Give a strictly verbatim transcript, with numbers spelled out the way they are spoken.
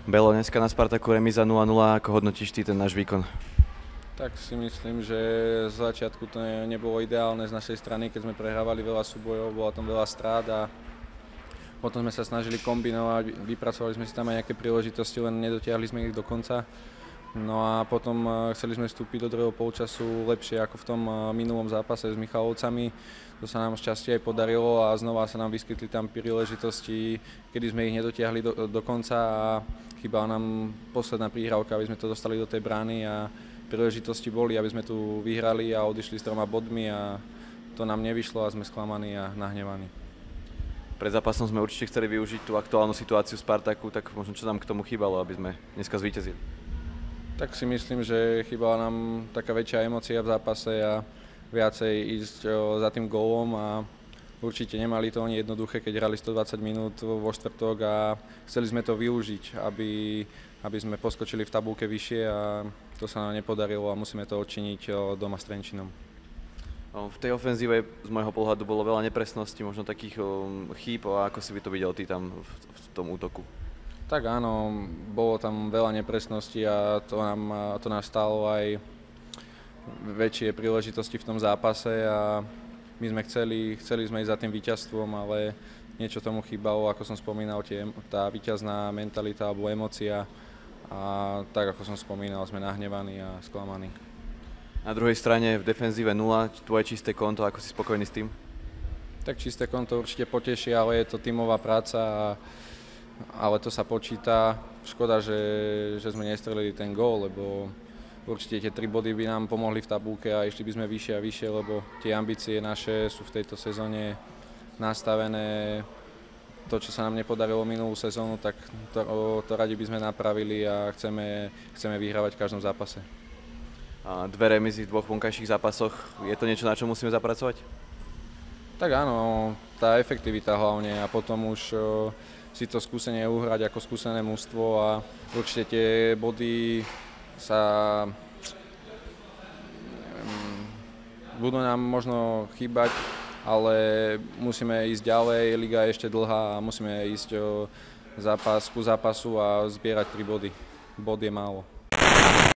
Belo, dneska na Spartaku remíza nula nula, ako hodnotíš ty ten náš výkon? Tak si myslím, že z začiatku to nebolo ideálne z našej strany, keď sme prehrávali veľa súbojov, bola tam veľa strát a potom sme sa snažili kombinovať, vypracovali sme si tam aj nejaké príležitosti, len nedotiahli sme ich do konca. No a potom chceli sme vstúpiť do druhého polčasu lepšie ako v tom minulom zápase s Michalovcami. To sa nám šťastie aj podarilo a znova sa nám vyskytli tam príležitosti, kedy sme ich nedotiahli do, do konca a chýbala nám posledná prihrávka, aby sme to dostali do tej brány a príležitosti boli, aby sme tu vyhrali a odišli s troma bodmi a to nám nevyšlo a sme sklamaní a nahnevaní. Pred zápasom sme určite chceli využiť tú aktuálnu situáciu Spartaku, tak možno čo nám k tomu chýbalo, aby sme dneska zvíťazili? Tak si myslím, že chýbala nám taká väčšia emócia v zápase a viacej ísť za tým gólom a určite nemali to oni jednoduché, keď hrali stodvadsať minút vo štvrtok a chceli sme to využiť, aby, aby sme poskočili v tabulke vyššie a to sa nám nepodarilo a musíme to odčiniť doma s Trenčínom. V tej ofenzíve z môjho pohľadu bolo veľa nepresností, možno takých chýb, a ako si by to videl ty tam v, v tom útoku? Tak áno, bolo tam veľa nepresností a to, nám, to nás stálo aj väčšie príležitosti v tom zápase a my sme chceli, chceli sme ísť za tým víťazstvom, ale niečo tomu chýbalo, ako som spomínal, tie, tá víťazná mentalita alebo emócia a tak ako som spomínal, sme nahnevaní a sklamaní. Na druhej strane v defenzíve nula, tvoje čisté konto, ako si spokojný s tým? Tak čisté konto určite poteší, ale je to tímová práca a ale to sa počíta. Škoda, že, že sme nestrelili ten gól, lebo určite tie tri body by nám pomohli v tabulke a išli by sme vyššie a vyššie, lebo tie ambície naše sú v tejto sezóne nastavené. To, čo sa nám nepodarilo minulú sezónu, tak to, to radi by sme napravili a chceme, chceme vyhrávať v každom zápase. A dve remízy v dvoch vonkajších zápasoch, je to niečo, na čo musíme zapracovať? Tak áno, tá efektivita hlavne a potom už si to skúsenie uhrať ako skúsené mužstvo a určite tie body sa neviem, budú nám možno chýbať, ale musíme ísť ďalej, liga je ešte dlhá a musíme ísť zápas ku zápasu a zbierať tri body. Bod je málo.